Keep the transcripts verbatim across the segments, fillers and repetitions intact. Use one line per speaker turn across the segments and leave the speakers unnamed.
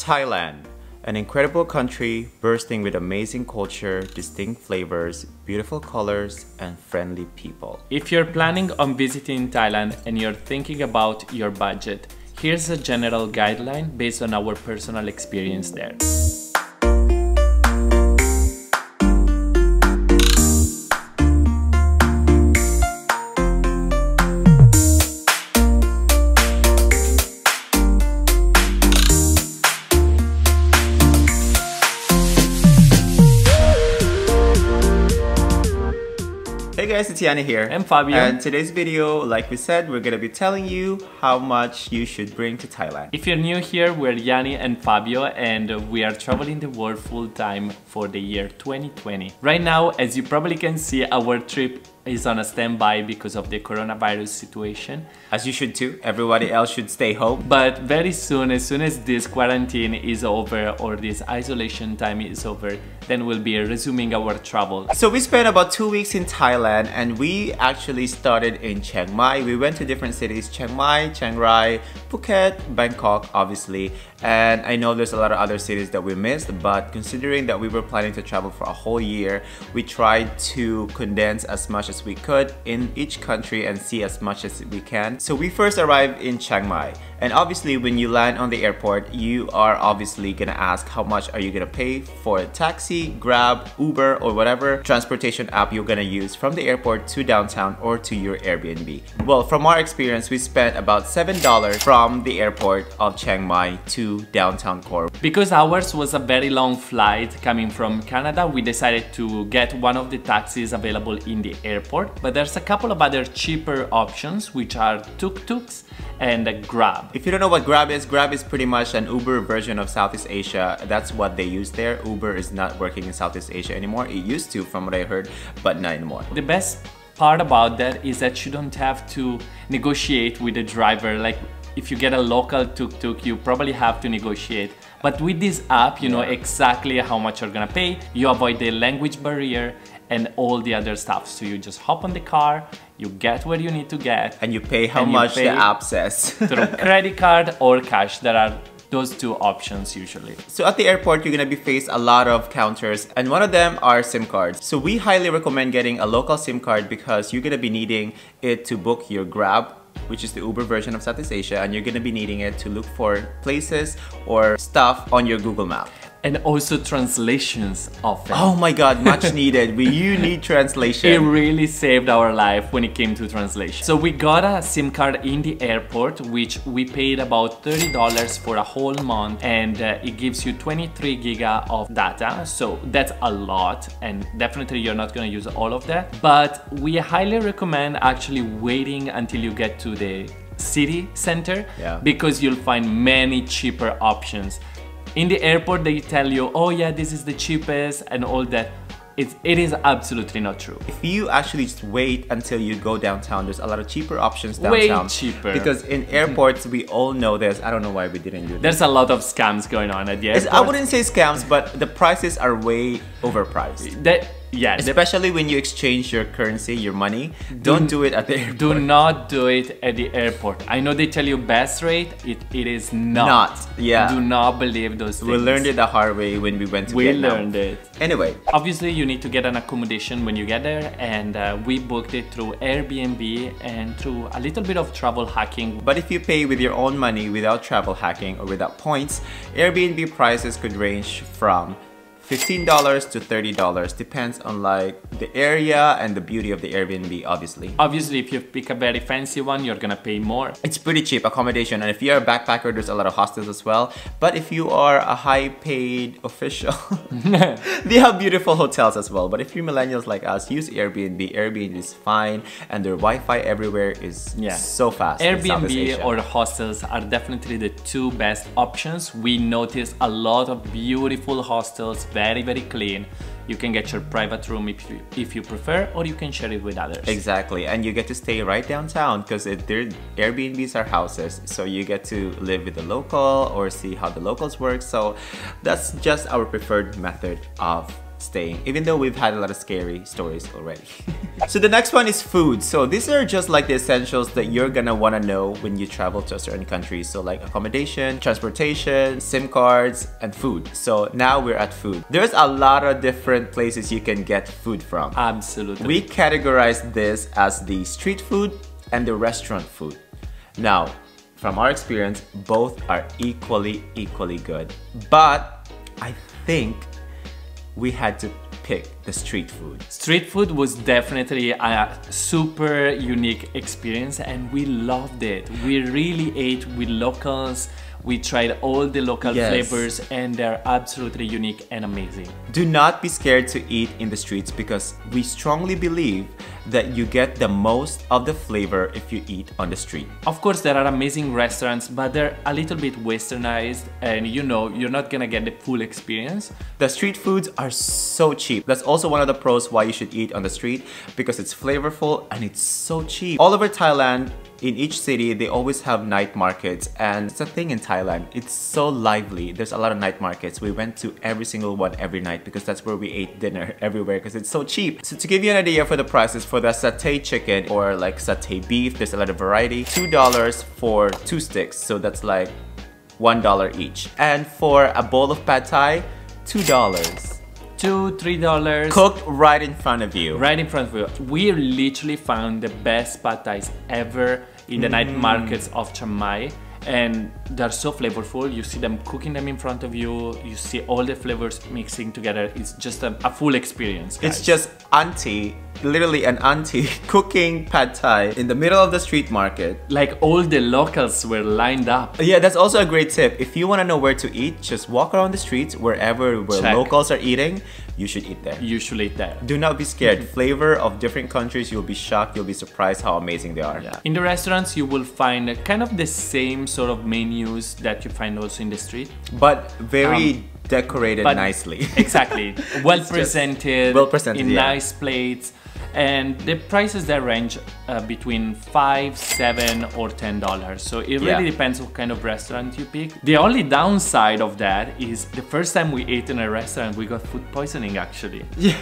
Thailand, an incredible country bursting with amazing culture, distinct flavors, beautiful colors, and friendly people.
If you're planning on visiting Thailand and you're thinking about your budget, here's a general guideline based on our personal experience there.
Hey guys, it's Yani here.
And Fabio.
And today's video, like we said, we're gonna be telling you how much you should bring to Thailand.
If you're new here, we're Yani and Fabio, and we are traveling the world full time for the year twenty twenty. Right now, as you probably can see, our trip is on a standby because of the coronavirus situation.
As you should too. Everybody else should stay home.
But very soon, as soon as this quarantine is over or this isolation time is over, then we'll be resuming our travel.
So we spent about two weeks in Thailand, and we actually started in Chiang Mai. We went to different cities: Chiang Mai, Chiang Rai, Phuket, Bangkok, obviously. And I know there's a lot of other cities that we missed, but considering that we were planning to travel for a whole year, we tried to condense as much as we could in each country and see as much as we can. So we first arrived in Chiang Mai, and obviously when you land on the airport, you are obviously gonna ask how much are you gonna pay for a taxi, Grab, Uber, or whatever transportation app you're gonna use from the airport to downtown or to your Airbnb. Well, from our experience, we spent about seven dollars from the airport of Chiang Mai to downtown core.
Because ours was a very long flight coming from Canada, we decided to get one of the taxis available in the airport, but there's a couple of other cheaper options, which are tuk-tuks and a Grab.
If you don't know what Grab is, Grab is pretty much an Uber version of Southeast Asia. That's what they use there. Uber is not working in Southeast Asia anymore. It used to, from what I heard, but not anymore.
The best part about that is that you don't have to negotiate with the driver. Like, if you get a local tuk-tuk, you probably have to negotiate. But with this app, you know
yeah.
exactly how much you're gonna pay. You avoid the language barrier and all the other stuff. So you just hop on the car, you get where you need to get.
And you pay how much
pay
the app says.
through credit card or cash. There are those two options usually.
So at the airport, you're gonna be faced a lot of counters, and one of them are SIM cards. So we highly recommend getting a local SIM card because you're gonna be needing it to book your Grab, which is the Uber version of Southeast Asia, and you're gonna be needing it to look for places or stuff on your Google Map.
And also translations often.
Oh my god, much needed. We, you need translation.
It really saved our life when it came to translation. So we got a SIM card in the airport, which we paid about thirty dollars for a whole month, and uh, it gives you twenty-three giga of data. So that's a lot, and definitely you're not gonna use all of that. But we highly recommend actually waiting until you get to the city center,
yeah.
because you'll find many cheaper options. In the airport, they tell you, oh yeah, this is the cheapest and all that. It, it is absolutely not true.
If you actually just wait until you go downtown, there's a lot of cheaper options downtown.
Way cheaper.
Because in airports, we all know this. I don't know why we didn't do this.
There's a lot of scams going on at the airport.
It's, I wouldn't say scams, but the prices are way overpriced.
That, yeah,
Especially when you exchange your currency, your money.
Do,
don't do it at the airport.
Do not do it at the airport. I know they tell you best rate, it, it is not.
Not, yeah.
Do not believe those things.
We learned it the hard way when we went to
We
Vietnam.
learned it.
Anyway.
Obviously, you need to get an accommodation when you get there, and uh, we booked it through Airbnb and through a little bit of travel hacking.
But if you pay with your own money without travel hacking or without points, Airbnb prices could range from fifteen dollars to thirty dollars, depends on like the area and the beauty of the Airbnb, obviously.
Obviously, if you pick a very fancy one, you're gonna pay more.
It's pretty cheap accommodation, and if you're a backpacker, there's a lot of hostels as well. But if you are a high-paid official, they have beautiful hotels as well. But if you're millennials like us, use Airbnb. Airbnb is fine, and their Wi-Fi everywhere is yeah. so fast.
Airbnb or hostels are definitely the two best options. We noticed a lot of beautiful hostels, very, very clean. You can get your private room if you, if you prefer, or you can share it with others.
Exactly, and you get to stay right downtown because their Airbnbs are houses, so you get to live with the local or see how the locals work. So that's just our preferred method of staying, even though we've had a lot of scary stories already. So the next one is food. So these are just like the essentials that you're gonna wanna know when you travel to a certain country. So like accommodation, transportation, SIM cards, and food. So now we're at food. There's a lot of different places you can get food from.
Absolutely.
We categorize this as the street food and the restaurant food. Now, from our experience, both are equally, equally good. But I think we had to pick the street food.
Street food was definitely a super unique experience and we loved it. We really ate with locals. We tried all the local
Yes.
flavors and they're absolutely unique and amazing.
Do not be scared to eat in the streets because we strongly believe that you get the most of the flavor if you eat on the street.
Of course, there are amazing restaurants, but they're a little bit westernized and you know, you're not gonna get the full experience.
The street foods are so cheap. That's also one of the pros why you should eat on the street because it's flavorful and it's so cheap. All over Thailand, in each city, they always have night markets and it's a thing in Thailand. It's so lively. There's a lot of night markets. We went to every single one every night because that's where we ate dinner everywhere because it's so cheap. So to give you an idea for the prices, for the satay chicken or like satay beef, there's a lot of variety. two dollars for two sticks, so that's like one dollar each. And for a bowl of pad thai, two dollars.
Two, three dollars.
Cooked right in front of you.
Right in front of you. We literally found the best pad thais ever in the mm. night markets of Chiang Mai. And they're so flavorful. You see them cooking them in front of you. You see all the flavors mixing together. It's just a, a full experience, guys.
It's just auntie, literally an auntie cooking pad thai in the middle of the street market.
Like all the locals were lined up.
Yeah, that's also a great tip. If you want to know where to eat, just walk around the streets wherever where
Check.
locals are eating. You should eat there.
You should eat there.
Do not be scared. Flavor of different countries, you'll be shocked, you'll be surprised how amazing they are.
Yeah. In the restaurants, you will find kind of the same sort of menus that you find also in the street.
But very
Um,
decorated
but
nicely.
Exactly. Well presented,
well presented,
in
yeah.
nice plates. And the prices there range uh, between five, seven, or ten dollars. So it really
Yeah.
depends what kind of restaurant you pick. The only downside of that is the first time we ate in a restaurant, we got food poisoning actually.
Yeah,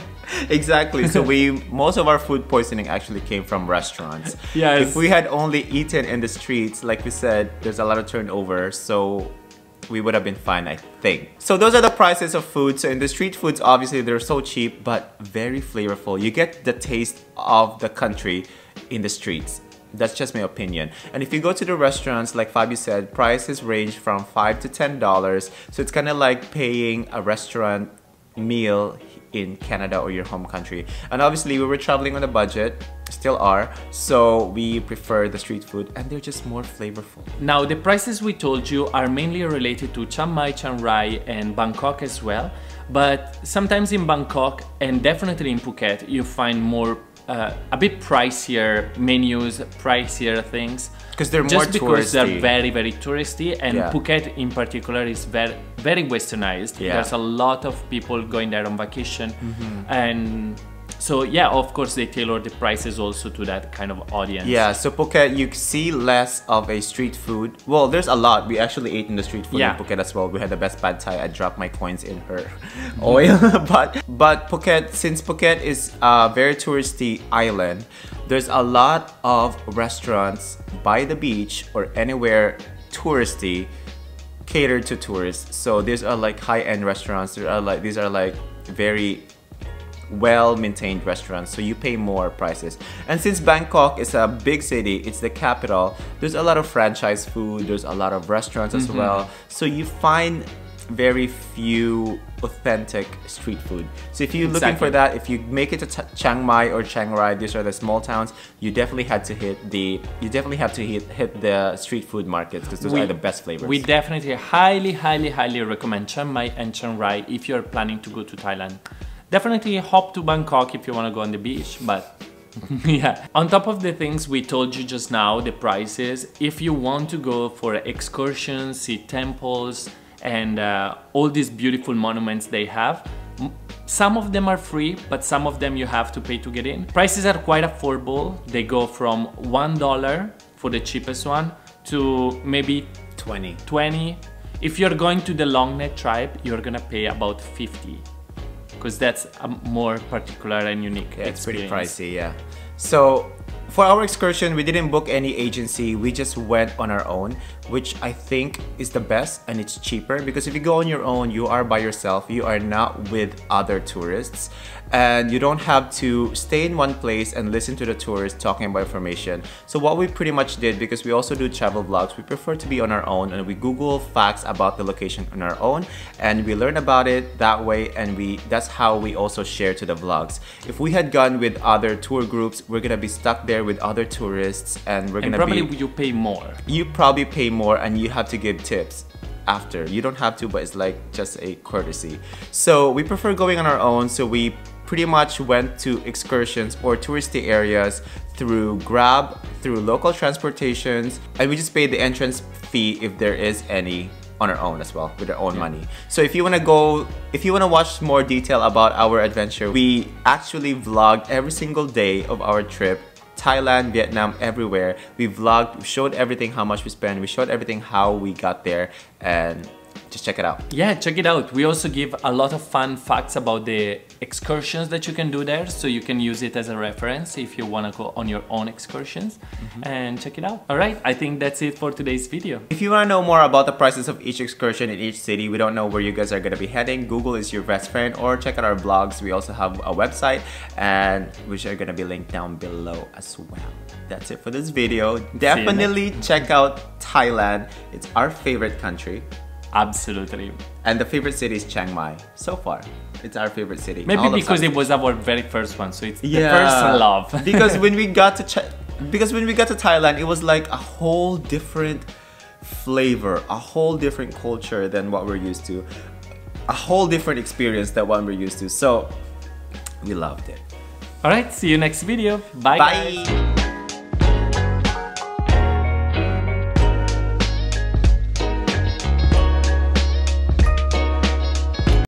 exactly. So we most of our food poisoning actually came from restaurants.
Yes.
If we had only eaten in the streets, like we said, there's a lot of turnover. So we would have been fine, I think. So those are the prices of food. So in the street foods, obviously they're so cheap, but very flavorful. You get the taste of the country in the streets. That's just my opinion. And if you go to the restaurants, like Fabio said, prices range from five to ten dollars. So it's kind of like paying a restaurant meal in Canada or your home country. And obviously we were traveling on a budget, still are, so we prefer the street food and they're just more flavorful.
Now the prices we told you are mainly related to Chiang Mai, Chiang Rai and Bangkok as well, but sometimes in Bangkok and definitely in Phuket you find more uh, a bit pricier menus, pricier things.
Because they're more
Just because
touristy.
they're very, very touristy, and
Yeah.
Phuket in particular is very, very westernized.
Yeah.
There's a lot of people going there on vacation,
Mm-hmm.
and so yeah, of course they tailor the prices also to that kind of audience.
Yeah, so Phuket, you see less of a street food. Well, there's a lot. We actually ate in the street food
Yeah.
in Phuket as well. We had the best pad thai. I dropped my coins in her oil. but but Phuket, since Phuket is a very touristy island, there's a lot of restaurants by the beach or anywhere touristy catered to tourists. So these are like high-end restaurants. There are like these are like very well-maintained restaurants, so you pay more prices. And since Bangkok is a big city, it's the capital, there's a lot of franchise food, there's a lot of restaurants as
Mm-hmm.
well, so you find very few authentic street food. So if you're looking
Exactly.
for that, if you make it to Ch Chiang Mai or Chiang Rai, these are the small towns, you definitely had to hit the you definitely have to hit, hit the street food markets because those
We-
are the best flavors.
We definitely highly, highly, highly recommend Chiang Mai and Chiang Rai if you're planning to go to Thailand. Definitely hop to Bangkok if you want to go on the beach, but yeah. On top of the things we told you just now, the prices, if you want to go for excursions, see temples, and uh, all these beautiful monuments they have, m- some of them are free, but some of them you have to pay to get in. Prices are quite affordable. They go from one dollar for the cheapest one to maybe
twenty.
twenty. If you're going to the long neck tribe, you're gonna pay about fifty. because that's a more particular and unique
Yeah, it's pretty
experience.
pricey, yeah. So for our excursion, we didn't book any agency. We just went on our own, which I think is the best, and it's cheaper because if you go on your own, you are by yourself. You are not with other tourists, and you don't have to stay in one place and listen to the tourists talking about information. So what we pretty much did, because we also do travel vlogs, we prefer to be on our own, and we Google facts about the location on our own, and we learn about it that way, and we that's how we also share to the vlogs. If we had gone with other tour groups, we're gonna be stuck there with other tourists, and we're
And
gonna
probably
be
you pay more.
you probably pay more, and you have to give tips after. You don't have to, but it's like just a courtesy. So we prefer going on our own, so we pretty much went to excursions or touristy areas through Grab, through local transportations, and we just paid the entrance fee if there is any on our own as well, with our own yeah. money. So if you wanna go, if you wanna watch more detail about our adventure, we actually vlogged every single day of our trip. Thailand, Vietnam, everywhere. We vlogged, we showed everything, how much we spent, we showed everything how we got there, and just check it out.
Yeah, check it out. We also give a lot of fun facts about the excursions that you can do there, so you can use it as a reference if you want to go on your own excursions. Mm-hmm. And check it out. All right, I think that's it for today's video.
If you want to know more about the prices of each excursion in each city, we don't know where you guys are going to be heading, Google is your best friend, or check out our blogs. We also have a website, and which are going to be linked down below as well. That's it for this video. Definitely check out Thailand. It's our favorite country.
Absolutely.
And the favorite city is Chiang Mai. So far, it's our favorite city.
Maybe because it was our very first one, so it's
yeah,
the first love.
because when we got to Ch because when we got to Thailand, it was like a whole different flavor, a whole different culture than what we're used to, a whole different experience than what we're used to. So we loved it.
All right, see you next video. Bye.
Bye.
Guys.